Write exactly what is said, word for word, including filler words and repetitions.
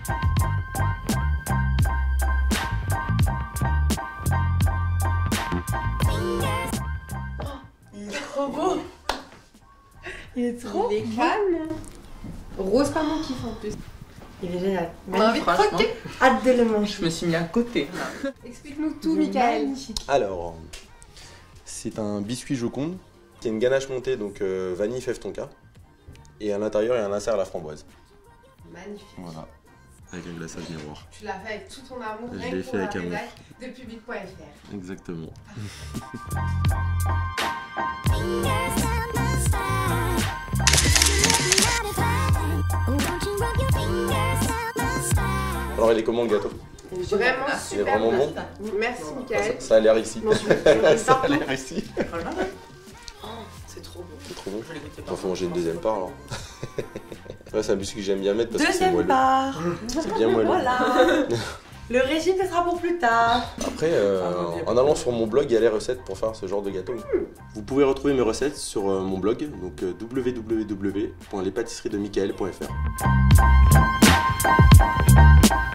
Il est trop beau. Il est trop Il est calme. Rose, pas mon kiff en plus. Il est génial. On a envie de croquer. Hâte de le manger. Je me suis mis à côté. Explique-nous tout, Michael. Alors, c'est un biscuit Joconde. C'est une ganache montée, donc euh, vanille fève tonka. Et à l'intérieur, il y a un insert à la framboise. Magnifique. Voilà, avec un glaçage miroir. Tu l'as fait avec tout ton amour, Je rien l'ai que fait pour la avec amour. rédac de public point F R. Exactement. Alors, il est comment le gâteau? Vraiment Il est super. vraiment bon? Merci, Ah, Michael. ça, ça a l'air ici. Non, je vais Ça a l'air ici. C'est trop beau. C'est trop bon. Il faut manger une deuxième part alors. Ouais, c'est un biscuit que j'aime bien mettre parce que c'est Deuxième moelleux. part. C'est bien moelleux. Voilà. Le régime, ce sera pour plus tard. Après, euh, en allant sur mon blog, il y a les recettes pour faire ce genre de gâteau. Vous pouvez retrouver mes recettes sur euh, mon blog, donc euh, w w w point les pâtisseries de michael point f r.